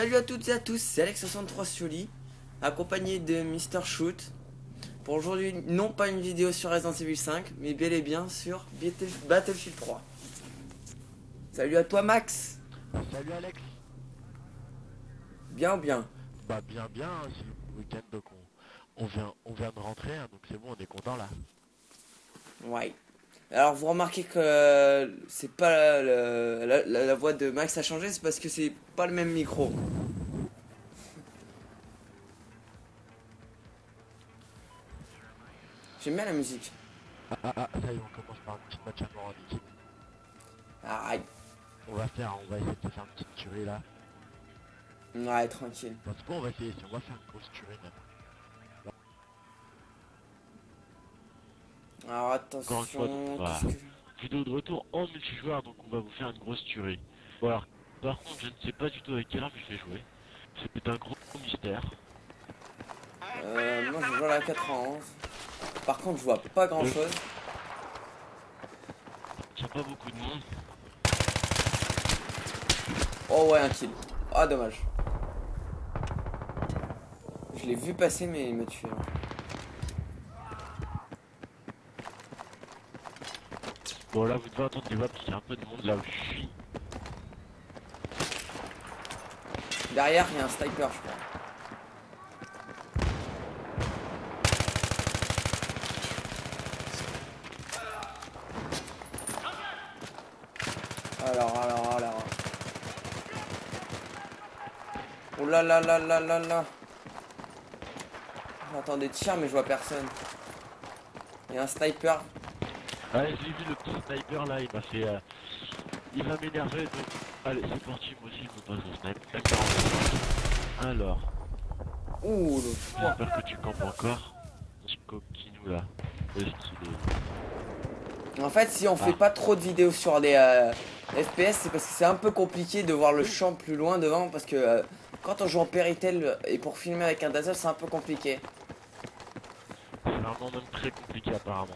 Salut à toutes et à tous, c'est Alex63 Scioli, accompagné de Mr Shoot. Pour aujourd'hui, non pas une vidéo sur Resident Evil 5, mais bel et bien sur Battlefield 3. Salut à toi Max. Salut Alex. Bien ou bien? Bah bien, c'est le week-end donc on vient de rentrer hein, donc c'est bon, on est content là. Ouais. Alors vous remarquez que c'est pas la voix de Max a changé, c'est parce que c'est pas le même micro. J'aime bien la musique. Ça y est, on commence par un petit match à mort en équipe. Aïe. On va essayer de faire une petite tuerie là. Ouais, tranquille. Enfin, c'est pas on va essayer, on va faire une grosse tuerie même. Alors Encore une fois, attention, voilà. qu'est-ce que... Vidéo de retour en multijoueur, donc on va vous faire une grosse tuerie. Bon alors, par contre je ne sais pas du tout avec quelle arme je vais jouer. C'est un gros mystère. moi je joue à la 91. Par contre je vois pas grand chose. Il n'y a pas beaucoup de monde. Oh ouais, un kill. Ah dommage. Je l'ai vu passer mais il m'a tué. Bon là vous devez entendre des voix parce qu'il y a un peu de monde là où je suis. Derrière il y a un sniper je crois. Alors. Oh là là là là là là. J'entends des tirs mais je vois personne. Il y a un sniper. Ouais, j'ai vu le petit sniper là, il m'a fait... il va m'énerver, donc... Allez, c'est parti, moi aussi, je me passe le sniper. Alors... Ouh le J'espère que tu campes encore. Petit coquinou là. Où est-ce qu'il est? En fait si on fait pas trop de vidéos sur les FPS, c'est parce que c'est un peu compliqué de voir le champ plus loin devant. Parce que quand on joue en Péritel et pour filmer avec un Dazzle c'est un peu compliqué. C'est vraiment même très compliqué apparemment.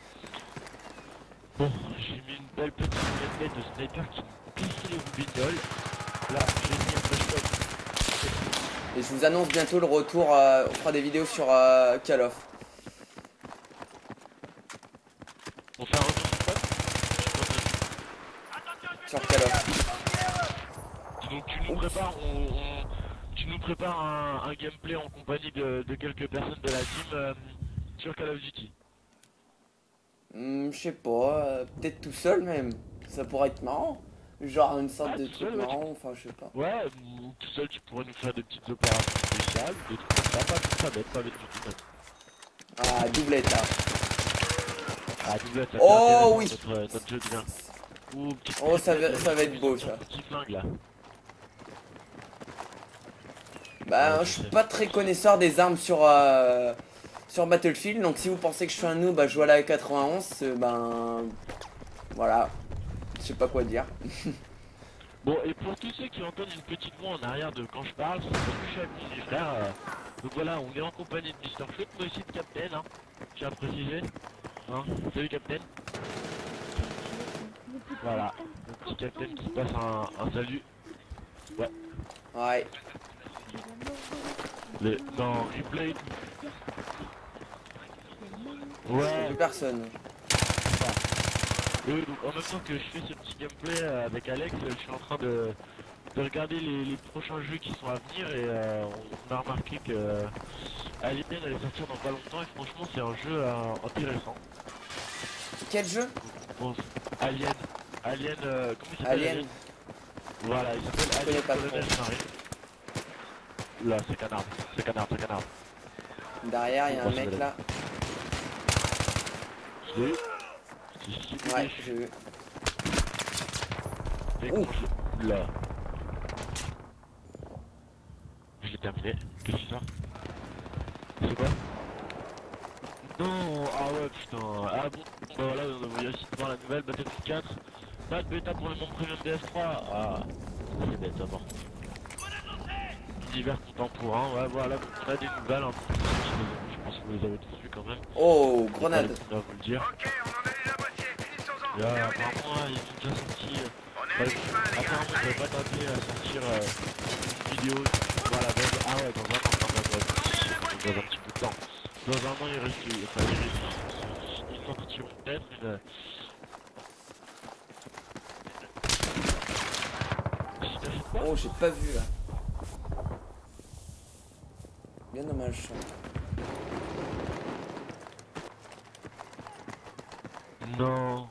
Bon, j'ai mis une belle petite gameplay de sniper qui me pisse les roubignoles. Là, j'ai mis un peu. Et je vous annonce bientôt le retour, on fera des vidéos sur Call of. On fait un retour sur quoi? Sur Call of. Donc tu nous prépares, tu nous prépares un gameplay en compagnie de quelques personnes de la team sur Call of Duty. Je sais pas, peut-être tout seul même. Ça pourrait être marrant. Genre une sorte Ah, de tout truc seul, ouais, marrant, enfin je sais pas. Ouais, tout seul tu pourrais nous faire des petites opérations spéciales, des trucs comme ça, pas bête du tout même. Ah, doublette là. Ah, doublette, ça Oh oui. notre jeu de bien. Oh ça va être beau ça. Petit flingue là. Bah Ouais, je suis pas très connaisseur des armes sur Battlefield, donc si vous pensez que je suis un noob bah jouer à la 91, ben voilà. Je sais pas quoi dire. Bon, et pour tous ceux qui entendent une petite voix en arrière de quand je parle, c'est parce que je suis avec mes frères. Donc voilà, on est en compagnie de Mr. Shoot, mais aussi de Captain, hein. Je tiens à préciser. Hein. Salut Captain. Voilà, le petit Captain qui passe un salut. Ouais. Ouais. Dans replay. J'ai Ouais. vu personne. Et oui, donc en même temps que je fais ce petit gameplay avec Alex, je suis en train de regarder les prochains jeux qui sont à venir et on a remarqué que Alien allait sortir dans pas longtemps et franchement c'est un jeu intéressant. Quel jeu? Bon, Alien, comment il s'appelle Alien. Voilà, il s'appelle Alien pas Colonel Marine. Là, c'est canard. Derrière il y a un mec là. Je l'ai eu. Ouais, j'ai vu. Là. Je l'ai terminé. Qu'est-ce que c'est ça? C'est quoi? Non, ah ouais putain. Ah bon, bah voilà, on a aussi voir la nouvelle Battlefield 4. Pas de bêta pour le monde premium DS3. Ah, c'est bête d'abord. Univers contemporain, ouais voilà, donc on a des nouvelles. Hein. Je pense que vous les avez tous vues quand même. Oh, grenade. On va vous le dire. Et apparemment, ils sont déjà sortis. Apparemment, je vais pas tarder à sortir une vidéos, tu vois la base. Ah ouais, dans un an, quand même, ouais, dans un petit peu de temps. Dans un an, ils sortiront peut-être une... T'as fait quoi? Oh, j'ai pas vu là. Bien dommage ça. Non.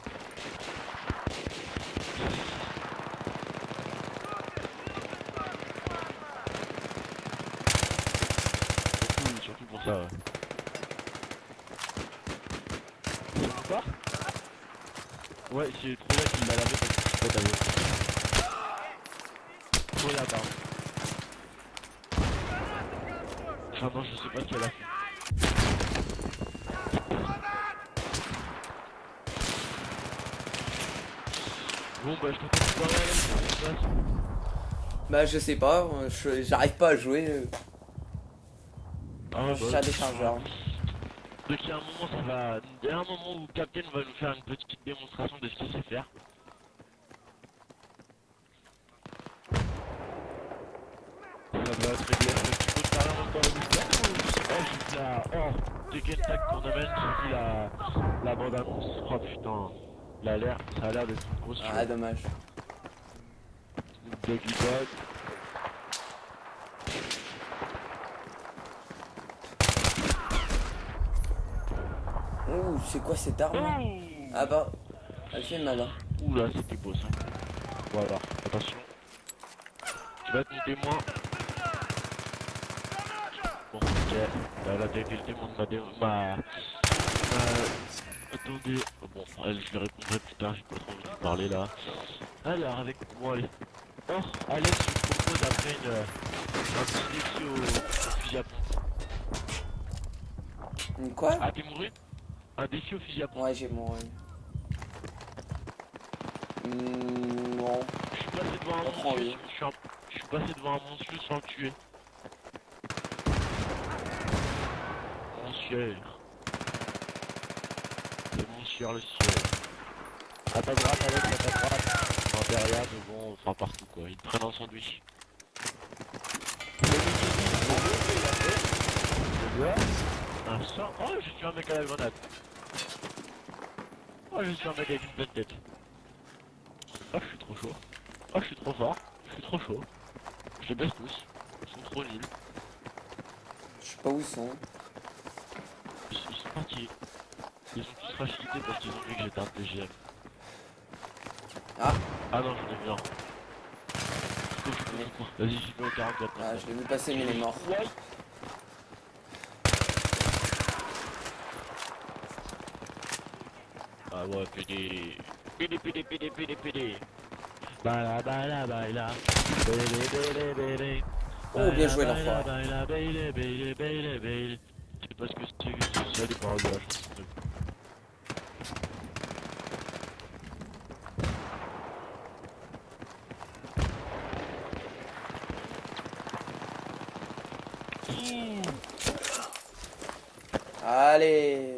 Surtout pour ça, ouais. C'est quoi? Ouais, j'ai trouvé là qu'il m'a lavé parce que je peux t'avoir. Trop là-bas. Enfin non, je sais pas ce qu'elle a fait. Bon bah je t'entends plus parler Alex, qu'est-ce qui se passe? Bah je sais pas, j'arrive pas à jouer. Ah Je suis à des chargeurs. Donc il y a un moment ça va. Il y a un moment où Captain va nous faire une petite démonstration de ce qu'il sait faire. Ça va être réglé. Tu peux te parler en même temps la musique ou je sais pas, juste là. Oh, Tekken Tag Tournament, j'ai vu la bande annonce. Oh putain, ça a l'air d'être une grosse Ah chose. dommage. Doggy Dog. Ouh, c'est quoi cette arme là? Ah bah, elle fait mal hein. Ouh là, c'était beau ça. Voilà, attention. Tu vas être mon témoin. Bon, ok. Là, t'as été le témoin de attendez. Oh, bon, elle, je lui répondrai plus tard, j'ai pas trop envie de lui parler là. Alors, avec moi, allez. Oh, Alex, je te propose après un petit défi au fusil à pompe. Quoi? Ah, t'es mouru? Un défi au fusil à pompe. Ouais, j'ai mon... non. Je suis passé devant un On prend, monsieur, oui. je suis passé devant un monsieur sans le tuer. Monsieur. C'est monsieur le ciel. À ta droite, Alex, à ta droite. Enfin, derrière, devant, enfin partout quoi. Ils te prennent un sandwich. Un sang. Oh, je suis un mec à la grenade. Oh, je suis un mec avec une bonne tête. Oh, je suis trop chaud. Oh, je suis trop fort. Je suis trop chaud. Je les baisse tous. Ils sont trop nuls. Je sais pas où ils sont. Ils sont partis. Ils ont tous facilité parce qu'ils ont vu que j'étais un PGM. Ah. Ah non, j'en ai vu un. Vas-y, j'y vais au 44. Ah, je l'ai vu passer mais il est mort. Ouais. Ah ouais, PD. PD. Baila, baila, baila. Bélé. Oh, bien joué l'enfoiré. Baila, bélé. Je sais pas ce que c'est ça, les paroles de la chanson. Allez.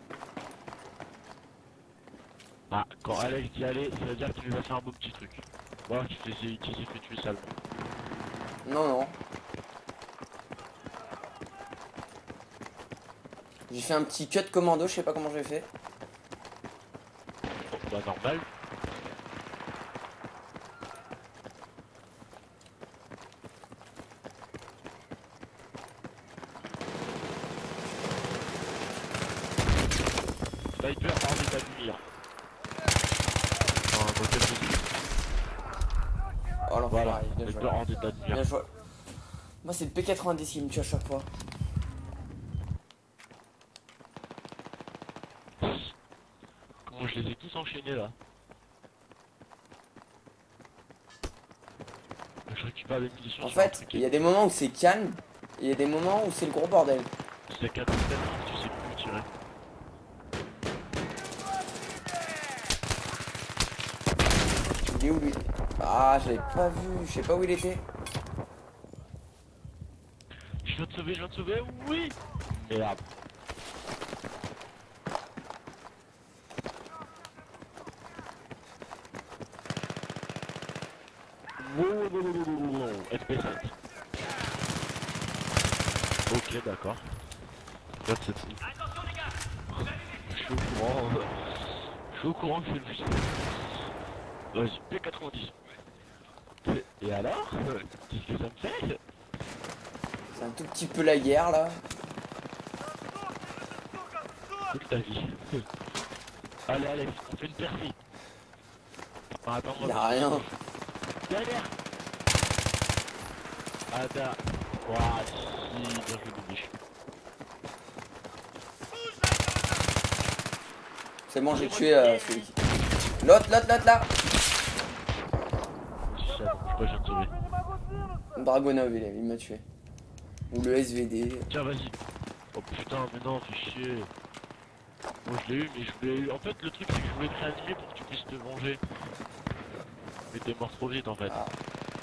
Ah, quand Alex dit aller, ça veut dire qu'il nous a fait un beau petit truc. Voilà, qui s'est fait tuer salement. Non, non. J'ai fait un petit cut commando, je sais pas comment j'ai fait. Bon, bah normal. Sniper hors d'état de nuire. Dans quel position? Oh l'enfoiré, Voilà, bien joué. sniper hors d'état de nuire. Bien joué. Moi c'est le P90 qui me tue à chaque fois. Comment je les ai tous enchaînés là. Je récupère des munitions. En fait, il y a des moments où c'est calme, et il y a des moments où c'est le gros bordel. C'est 4 têtes, tu sais plus où tirer. Il est où lui? Ah, je l'avais pas vu, je sais pas où il était. Je viens de sauver, oui. Merde. FP7. Ok, d'accord. Regarde cette fille. Je suis au courant. Je suis au courant que c'est le Vas-y, P90. Et alors qu'est-ce que ça me fait? C'est un tout petit peu la guerre là. Toute ta vie. Allez, allez, on fait une perfie. Ah, attends, Il moi, y a rien. derrière. Attends. Ouah, si, bien joué, Bibiche. C'est bon, j'ai tué celui qui... L'autre là. Je crois que je viens de sauver. Dragonov, il m'a tué. Ou le SVD. Tiens, vas-y. Oh putain, mais non, fais chier. Moi je l'ai eu, mais je voulais eu. En fait, le truc c'est que je voulais te réanimer pour que tu puisses te venger. Mais t'es mort trop vite en fait. Ah.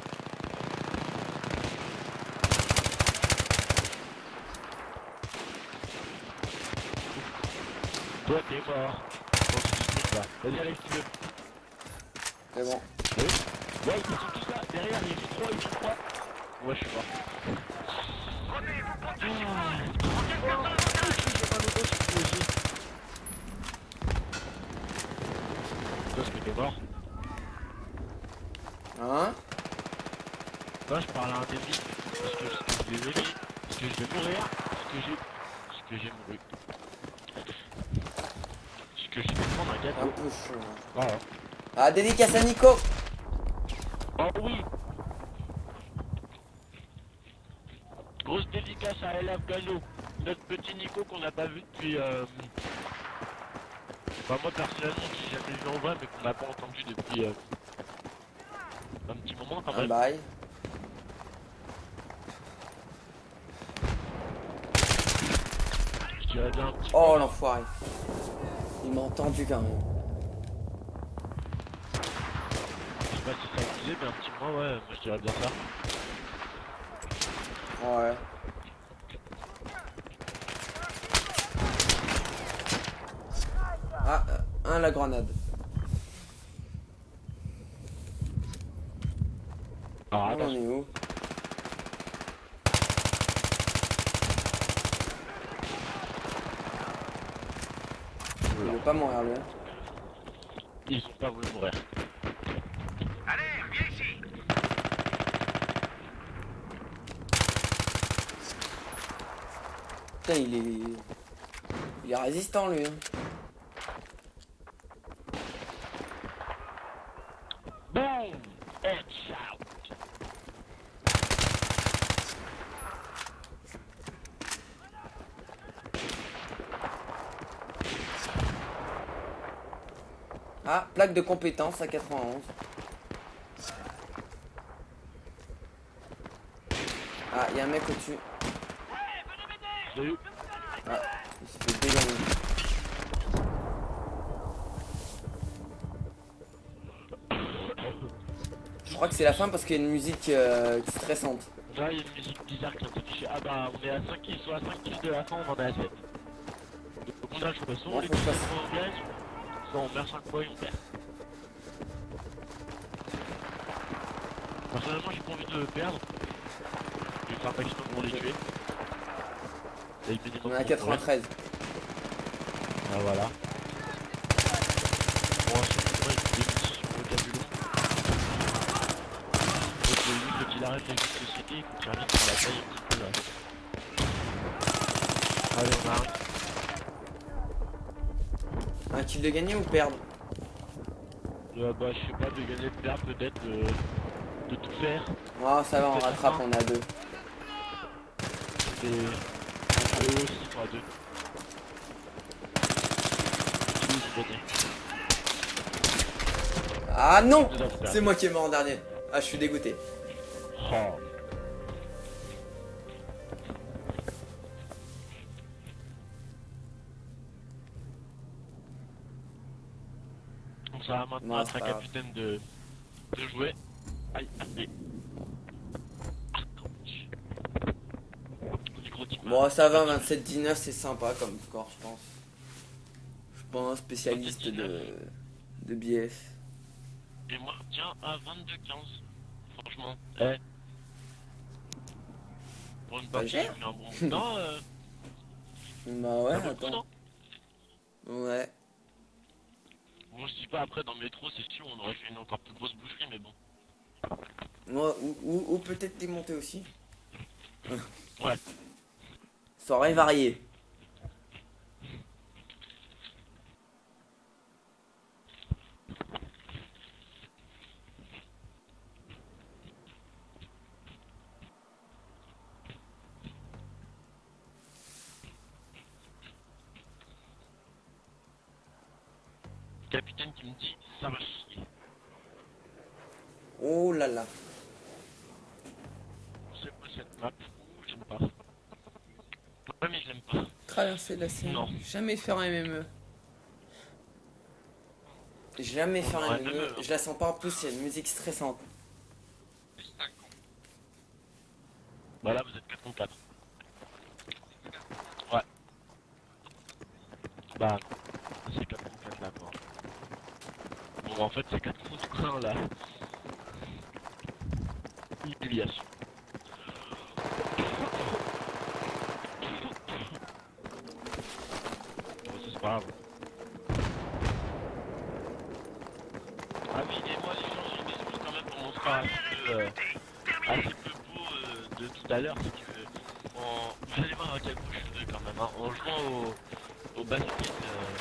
Toi t'es mort. Dans ce district là. Vas-y, allez, si tu veux. C'est bon. Oui. Ouais, ils sont tous là. Derrière, ils sont trois, Ouais, je suis mort. Toi, est-ce que t'es mort? Hein? Moi, je parle à un ennemi. Parce que je les ai mis. Parce que je vais mourir. Parce que j'ai mouru. Parce que je vais prendre un Un gâteau. peu chaud. Voilà. Ah, dédicace à Nico. Oh oui. Grosse dédicace à El Afghano, notre petit Nico qu'on n'a pas vu depuis... Bah moi personnellement, j'ai jamais vu en vrai, mais qu'on n'a pas entendu depuis un petit moment quand Un même. bail. Je dirais bien un petit Oh, moment. l'enfoiré. Il m'a entendu quand même. Je sais pas si ça vous disait, mais un petit moment, ouais, moi je dirais bien ça. Ouais. Ah, la grenade. Alors On attention. est où? Il veut pas mourir lui. Ils ont pas voulu mourir. Allez, viens ici. Putain, il est résistant lui. Hein. Boom! Headshot! Ah, plaque de compétence à 91. Ah, il y a un mec au-dessus. J'ai eu. Ah, il s'est fait dégommer. Je crois que c'est la fin parce qu'il y a une musique stressante. Là, il y a une musique bizarre qui a été touchée. Ah bah, on est à 5 kills, soit à 5 kills de la fin, on en est à 7. Donc on a le choix, soit Bon, on les faut que je tue, fasse- soit on gagne, soit on meurt 5 fois et on perd. Personnellement, j'ai pas envie de perdre. Je vais faire un maximum pour les tuer. Et le minimum On est à pour mourir. 93. Ah voilà. Bon, ensuite, moi, il faut des munitions sur le vocabulaire. Donc lui, faut qu'il arrête les jeux de société, il faut qu'il revienne sur la taille un petit peu là. Allez, on arrive. Un kill de gagner ou perdre? Bah, je sais pas, de gagner, de perdre, peut-être, de tout faire. Oh, ça va, on rattrape, on est à 2. Et eux aussi sont à 2. Tous gagné. Ah non! Nous avons perdu. C'est moi qui est mort en dernier. Ah, je suis dégoûté. Oh. Donc ça va maintenant Non, être c'est un pas grave. capitaine de jouer. Aïe, aïe. Du gros type. Bon, ça va, 27-19, c'est sympa comme score, je pense. Je suis pas un spécialiste de BF. Et moi, tiens, à 22-15. Franchement. Eh. Pour une Bah, partie, gère. j'ai un bon bout de temps, Bah ouais, un bon bout de attends. temps. Ouais. Bon, je dis pas après dans le métro, c'est sûr, on aurait fait une encore plus grosse boucherie, mais bon. Ouais, ou peut-être démonter aussi. Ouais. Ça aurait varié. Capitaine qui me dit, ça va chier. Oh là là. C'est quoi cette map? J'aime pas. Ouais, mais je l'aime pas. Traverser la Seine. Non. Jamais faire un MME. Jamais faire un Ouais, MME. même, Je la sens pas, en plus, il y a une musique stressante. Bah là, vous êtes 4 contre 4. Ouais. Bah, c'est 4 contre 4 là, quoi. Bon, en fait, c'est 4 contre 1 là. Humiliation. Bon, c'est pas grave. Ah oui, et moi, les gens, j'ai une excuse quand même pour mon score assez peu beau de tout à l'heure, c'est que vous allez voir à quel point je suis deux quand même, hein. En jouant au basket,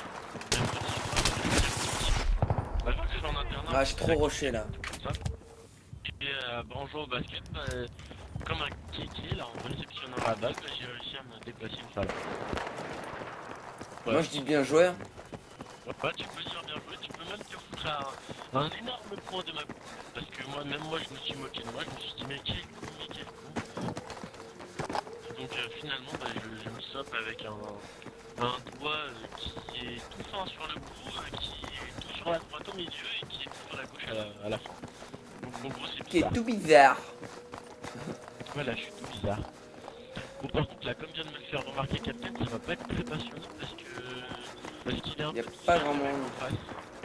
bah, vu que je suis en internat, Ah, j'ai trop rushé là. comme ça. Et bah, en jouant au basket, comme un kéké, là, en réceptionnant la balle, bah, j'ai réussi à me déplacer une fois là. Ouais. Moi, je dis bien joueur. Ouais, tu peux dire bien joué, tu peux même te foutre un énorme point de ma coupe. Parce que moi, même moi, je me suis moqué de moi, je me suis dit, mais quel coup, mais quel coup. Donc finalement, bah, je me sope avec un doigt qui est tout fin sur le bout, qui est tout sur la droite au milieu et qui est tout sur la gauche à la fin. Donc en gros, c'est Qui est bizarre. tout bizarre. Voilà, je suis tout bizarre. Bon, par contre, là, comme vient de me le faire remarquer Captain, ça va pas être très passionnant parce qu'il est un Y a peu pas seul grand avec monde. en face.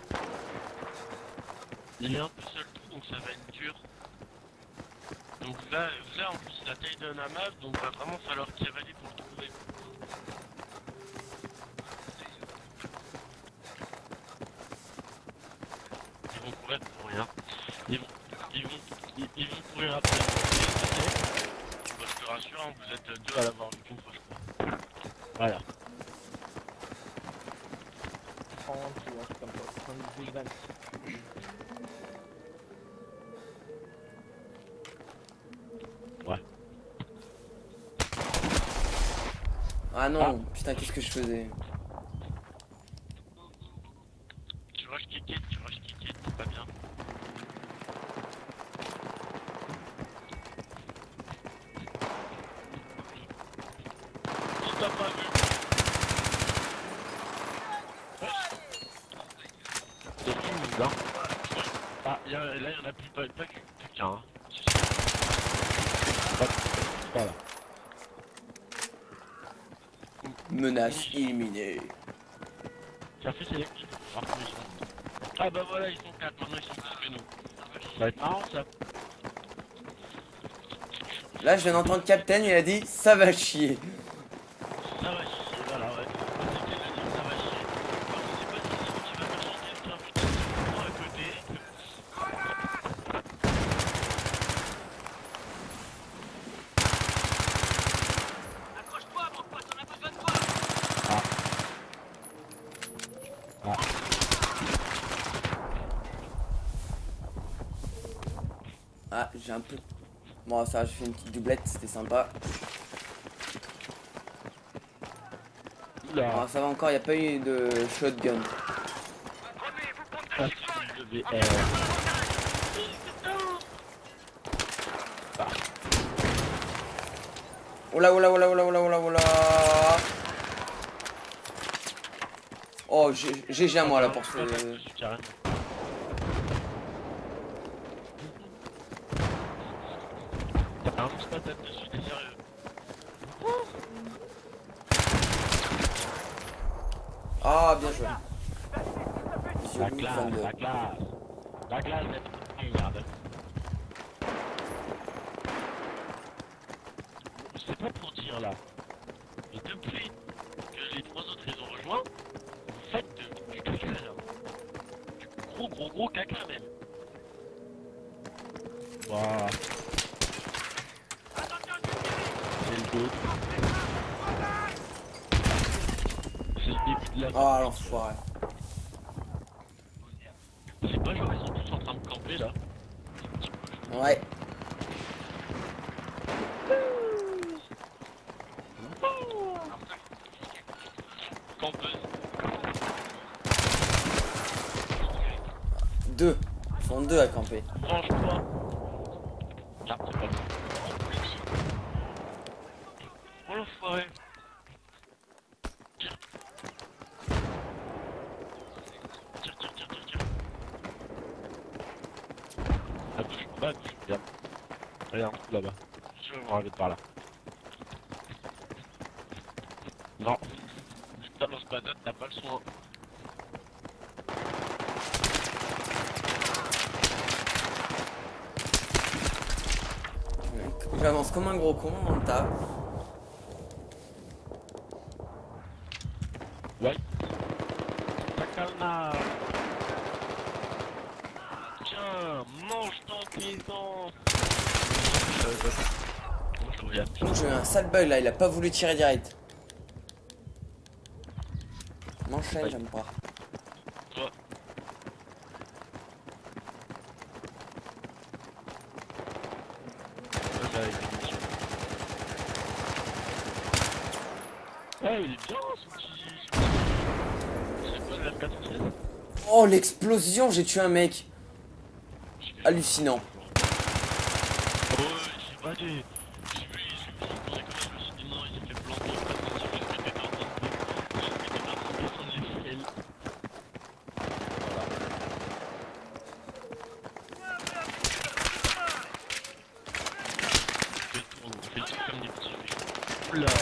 Il est un peu seul tout, donc ça va être dur. Donc là en plus, la taille d'un amas, donc va vraiment falloir cavaler pour le trouver. Ils vont courir pour rien. Ils vont courir après. Moi, je te rassure, hein, vous êtes deux à l'avoir vu qu'une fois, je crois. Voilà. 30 ou un truc comme ça, 78, 20. Ouais. Ah non, putain, qu'est-ce que je faisais? Tu rush kick, c'est pas bien. Il t'a pas vu. C'est humide, hein. Ah, là, il y en a plus, pas qu'un. Hein. Voilà. Menace éliminée. Café sélectif. Ah bah voilà, ils sont 4, maintenant ils sont plus que nous. Ça va être marrant ça. Là, je viens d'entendre Captain, il a dit ça va chier. Ça va chier, voilà, ouais. C'est qu'elle a dit ça va chier. Alors, je sais pas si c'est qui va faire chier quelqu'un, putain, c'est moi à côté. Accroche-toi, mon pote, on a besoin de toi. Ah, j'ai un peu... Bon, ça, j'ai fait une petite doublette, c'était sympa. Oula. Ah, ça va encore, il n'y a pas eu de shotgun. Ah, c'est le VR. Oh là, oh là, oh là, oh là, oh là, oh là, oh là. Oh, GG à moi là pour ce... Carrément. T'as un petit patate dessus, t'es sérieux? Ah, bien joué. La Monsieur classe, Van Der. la classe. La classe, regarde. C'est venir là. Et depuis que les 3 autres ils ont rejoint, vous faites du caca là. Du gros caca même. Waouh. C'est le début. C'est le début de la Oh l'enfoiré. C'est pas genre ils sont tous en train de camper là. Ouais. Campeuse. Deux. Ils sont deux à camper. Range-toi. Ah, c'est pas bon. Oh l'enfoiré. Tire. Tire. À gauche, en bas, à gauche, regarde. Regarde, là-bas. Je vais me regarder par là. Non. Je t'annonce pas d'autre, t'as pas le soin. J'avance comme un gros con dans le tas. Ouais. Takalma. Tiens, mange ton paysan. Oh, j'ai eu un sale bug là, il a pas voulu tirer direct. M'enchaîne, Ouais. j'aime pas. Toi. Ouais, il est bien ce petit. C'est quoi le R416? Oh l'explosion, j'ai tué un mec. Hallucinant. Oh, j'ai pas dit. J'ai vu, j'ai comme je me suis dit non, il s'est fait planter. Je m'étais en train de descendre l'échelle. Voilà. On fait le tour comme des petits fées. Oula.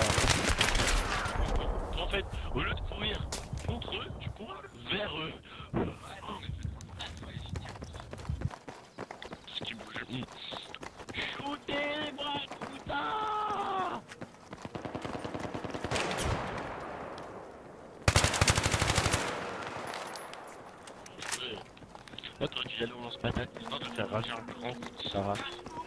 En fait, au lieu de courir contre eux, tu cours vers eux. Ce qui bouge. Shootez les bras, putain! Là, t'aurais dû y aller au lance-patate, histoire de faire rager un grand coup de sa race.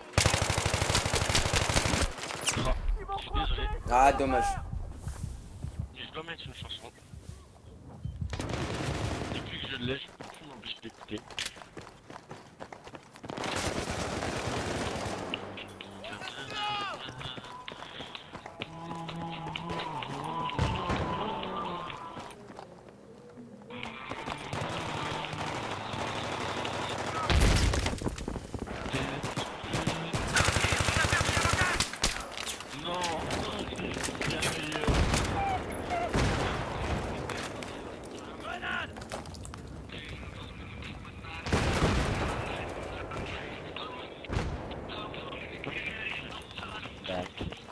Ah, je suis désolé, Ah dommage. mais je dois mettre une chanson. Depuis que je l'ai, je peux plus m'empêcher d'écouter. Non, c'est merveilleux. Back.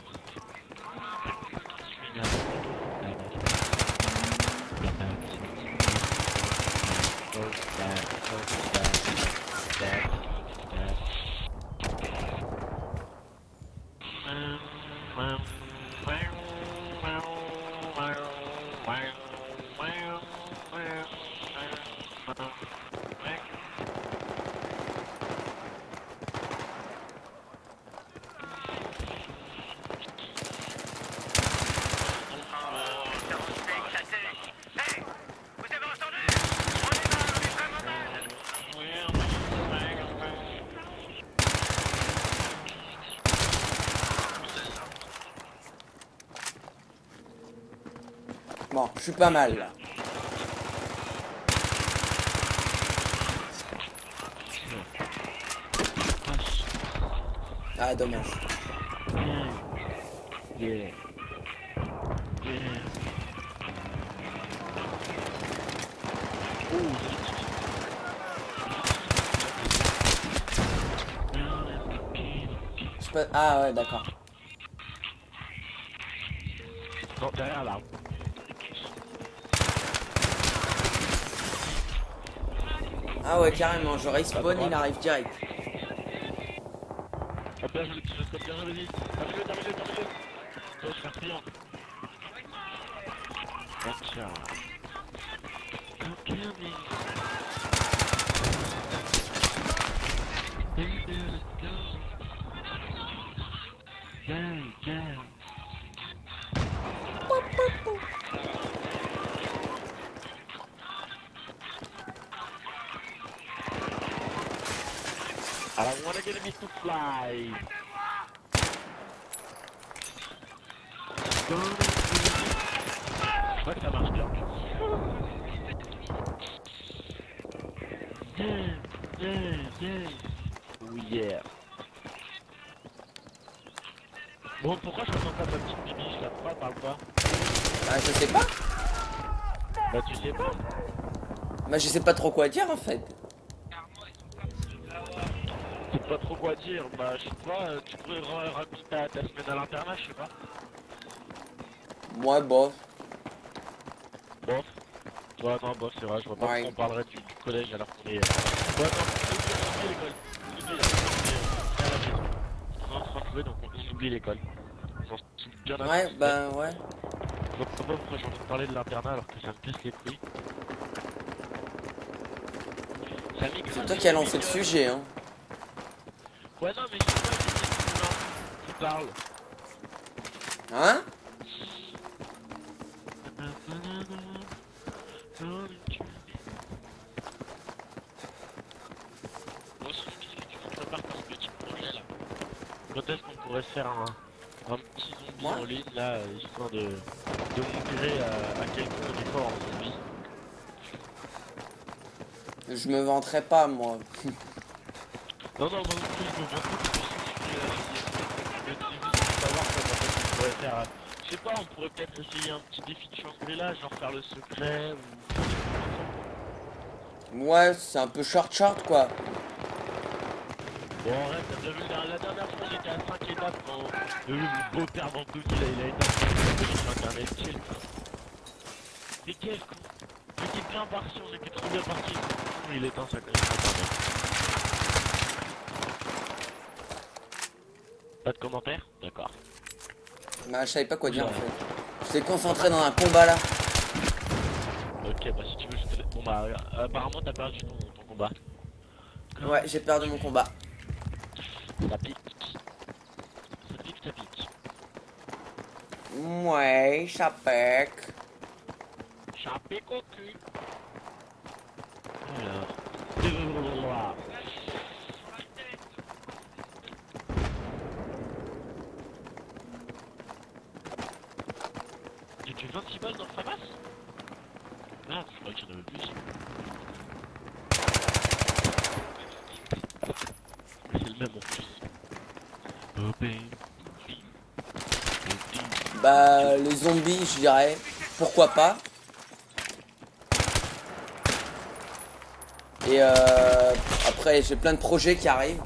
Hey, vous avez entendu? On est dans l'enregistrement base. Bon, je suis pas mal là. Ah dommage. Yeah. Je peux... Ah ouais d'accord. Non, derrière l'arbre. Ah ouais carrément, je respawn, il arrive direct. Ah bien, je le tire, vas-y. Termine-le. se faire triangle. Gotcha. Ok, mais... Baby, let's go. Yeah, yeah. I don't wanna get me to fly. Je crois que ça marche bien. Yeah. Oh yeah. Bon, pourquoi je ressens pas ta petite bibiche là? Pourquoi elle parle pas? Bah je sais pas. Bah tu sais pas. Bah je sais pas trop quoi dire en fait. Je sais pas trop quoi dire. Bah je sais pas, tu pourrais raconter ta semaine à l'internat, je sais pas. Moi bof. Bof. Ouais non bof c'est vrai, je vois pas Ouais. pourquoi on parlerait du collège alors qu'on est... Ouais non, oublie l'école. Oublie à la maison. On est en train de jouer donc on oublie l'école. J'en suis bien d'accord. Ouais bah ouais. Je vois pas pourquoi j'ai envie de parler de l'internat alors que ça me casse les couilles. C'est toi qui as lancé le sujet hein. Ouais non mais c'est toi qui parle. Hein? Bon, qu'est-ce que tu prépares comme petit projet là? Quand est-ce qu'on pourrait faire un petit zombie en ligne là, histoire de montrer à quel point on est fort en zombie? Je me vanterai pas moi. Non, moi non plus, je me vante pas parce que c'est juste savoir comment on pourrait faire. Je sais pas, on pourrait peut-être essayer un petit défi de Shangri-La, genre faire le secret ou... Ouais c'est un peu short quoi. Bon, arrête, t'as déjà vu, la dernière fois j'étais à 5 étapes quand le beau-père d'Anthony il a été sur internet. Mais quel con! On était bien parti, on était trop bien parti. Il éteint sa connexion. Pas de commentaires? D'accord. Bah je savais pas quoi dire en fait. J'étais concentré dans un combat là. Ok, bah si tu veux, je te... Bon bah, apparemment t'as perdu ton combat. Ouais j'ai perdu mon combat. Ça pique. Ça pique. Ouais ça pique. Ça pique au cul. Alors... J'ai tué 26 balles dans le FAMAS? Merde, je croyais qu'il y en avait plus. C'est le même en plus. Oh baby. Bah les zombies je dirais pourquoi pas. Et après j'ai plein de projets qui arrivent.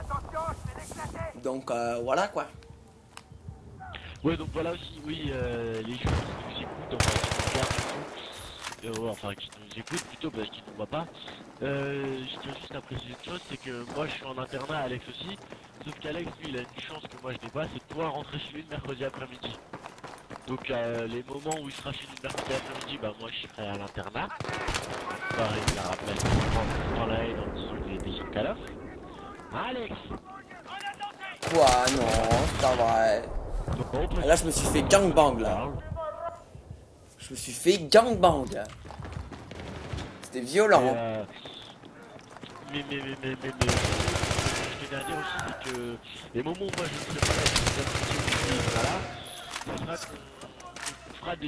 Donc voilà quoi. Ouais donc voilà aussi, oui, les gens qui nous écoutent, enfin qui nous regardent plutôt, enfin qui nous écoutent plutôt parce qu'ils ne voient pas. Je tiens juste à préciser une chose, c'est que moi je suis en internat, Alex aussi, sauf qu'Alex lui il a une chance que moi je n'ai pas, c'est de pouvoir rentrer chez lui le mercredi après-midi. Donc les moments où il sera chez lui le mercredi après-midi, bah moi je serai à l'internat. Pareil, il la rappelle dans la haine en disant qu'il était sur Call of. Alex! Quoi non c'est pas vrai. Là je me suis fait gangbang là. Je me suis fait gangbang. C'était violent. Mais ce que je tiens à dire aussi c'est que les moments où moi je ne serai pas là, ça sera qu'on fera des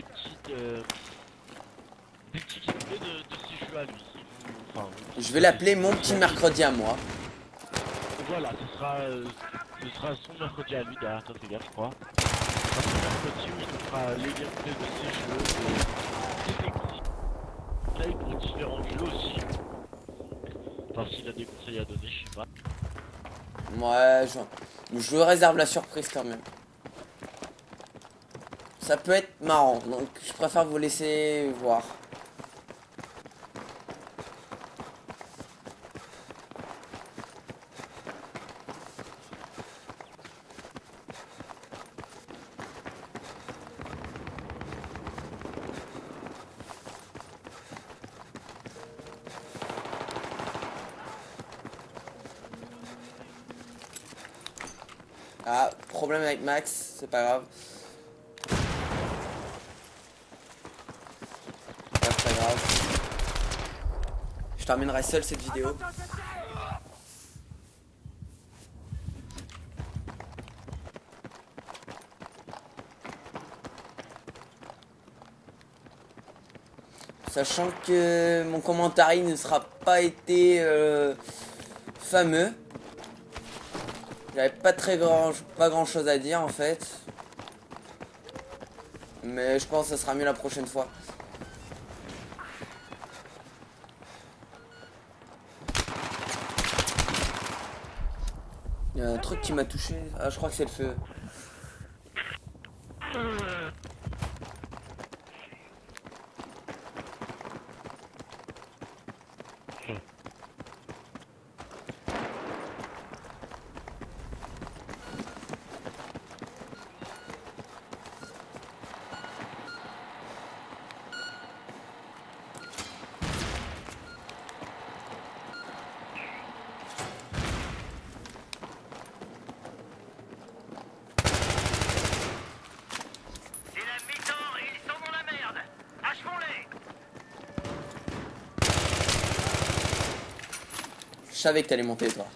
petits gameplays de ses jeux à lui. Enfin, Je vais l'appeler mon petit mercredi à moi. voilà, ce sera son mercredi à lui derrière toi, fais gaffe, je crois. Ce sera son mercredi où il nous fera les gameplays de ses jeux, des conseils pour différents jeux aussi. Enfin, s'il a des conseils à donner, je sais pas. Ouais, je réserve la surprise quand même. Ça peut être marrant, donc je préfère vous laisser voir. Ah, problème avec Max, c'est pas grave. Pas très grave. Je terminerai seul cette vidéo. Sachant que mon commentaire ne sera pas été fameux. J'avais pas grand chose à dire en fait. Mais je pense que ça sera mieux la prochaine fois. Il y a un truc qui m'a touché. Ah, je crois que c'est le feu. C'est la mi-temps et ils sont dans la merde. Achevons-les. Je savais que t'allais monter toi.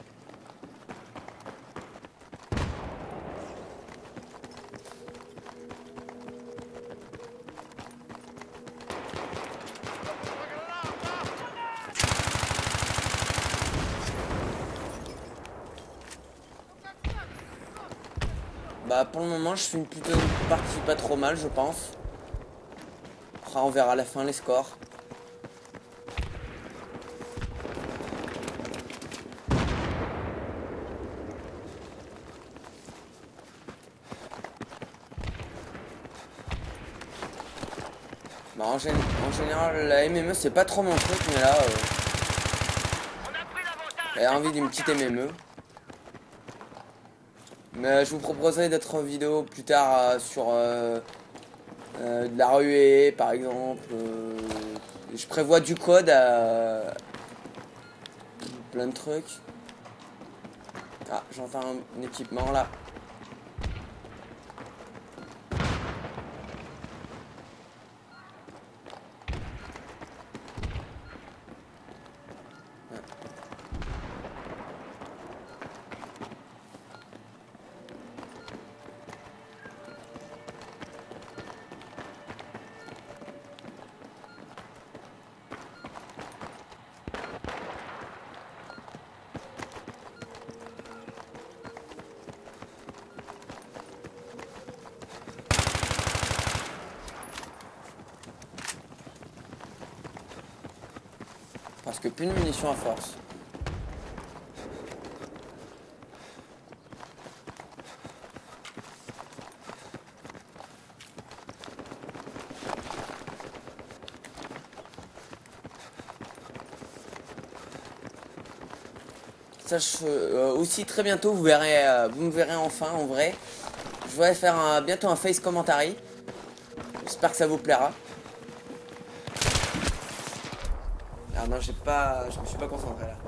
Bah pour le moment je fais plutôt une partie pas trop mal je pense. Après on verra à la fin les scores. Bah en général la MME c'est pas trop mon truc mais là On a pris l'avantage. j'avais envie d'une petite MME. Mais je vous proposerai d'être en vidéo plus tard sur de la ruée par exemple. Je prévois du code à plein de trucs. Ah, j'entends un équipement là. Parce que plus de munitions à force. Aussi très bientôt vous verrez, vous me verrez enfin en vrai. Je vais faire bientôt un face commentary. J'espère que ça vous plaira. Ah non, je me suis pas concentré là.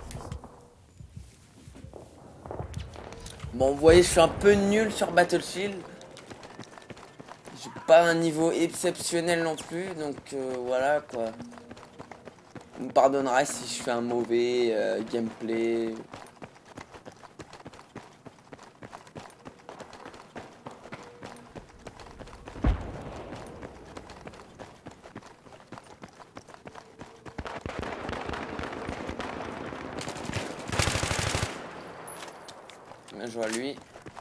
Bon, vous voyez, je suis un peu nul sur Battlefield. J'ai pas un niveau exceptionnel non plus, donc voilà quoi. Vous me pardonnerez si je fais un mauvais gameplay. Je vois lui.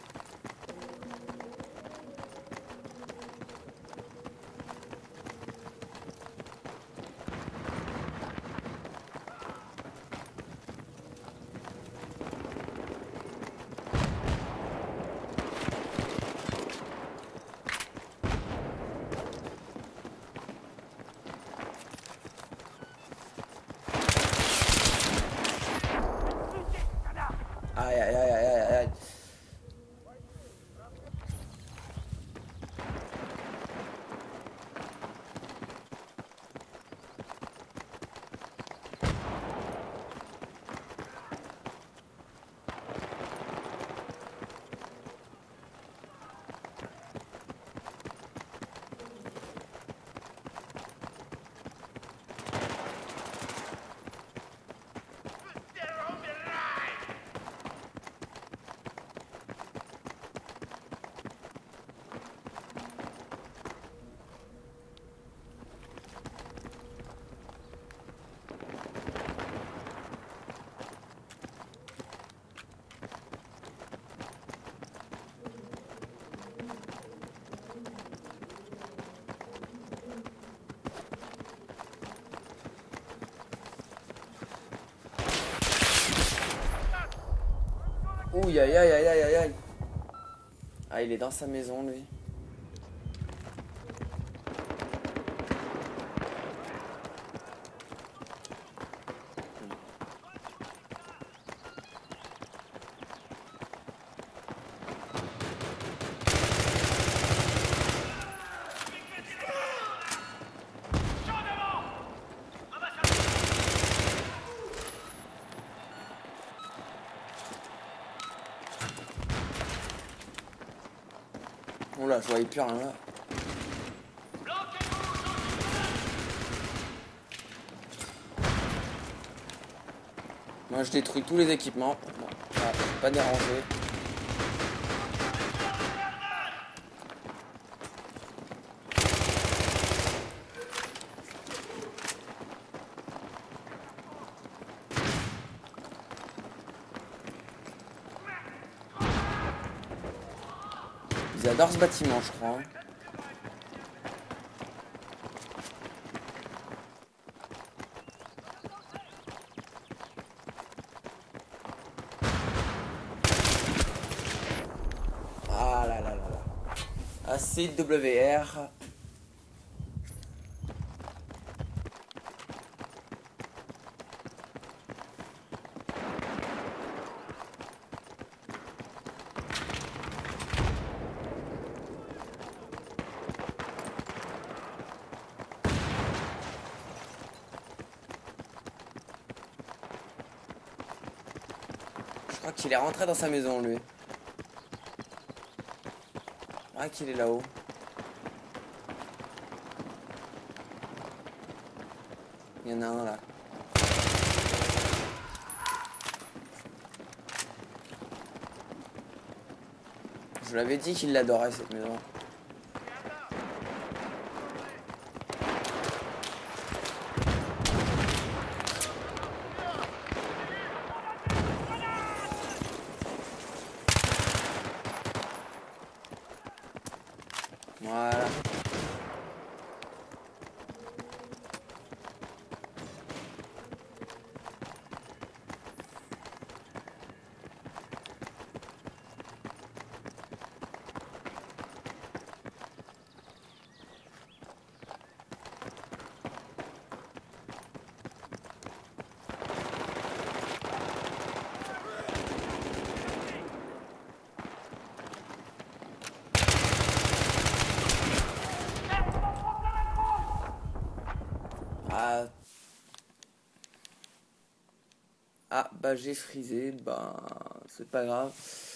Aïe aïe aïe aïe aïe aïe. Ouh, aïe aïe aïe aïe aïe aïe. Ah, il est dans sa maison, lui. Oula, je voyais plus rien là. Moi je détruis tous les équipements. Bon, voilà, pas dérangé. Ils adorent ce bâtiment, je crois. Ah là là là là. ACWR. Je crois qu'il est rentré dans sa maison, lui. Ah, qu'il est là-haut. Il y en a un là. Je vous l'avais dit qu'il l'adorait, cette maison. Voilà. Ah. Ah, bah j'ai frisé, bah c'est pas grave.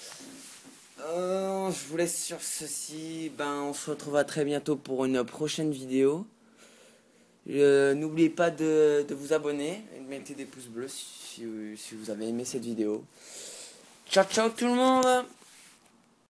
Je vous laisse sur ceci, ben on se retrouvera très bientôt pour une prochaine vidéo. N'oubliez pas de vous abonner et de mettre des pouces bleus si vous avez aimé cette vidéo. Ciao ciao tout le monde!